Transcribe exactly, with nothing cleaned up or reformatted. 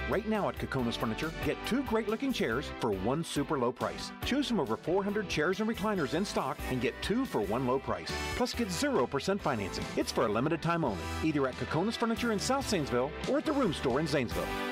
Right now at Kokonas Furniture, get two great-looking chairs for one super low price. Choose from over four hundred chairs and recliners in stock and get two for one low price. Plus, get zero percent financing. It's for a limited time only, either at Kokonas Furniture in South Zanesville or at the Room Store in Zanesville.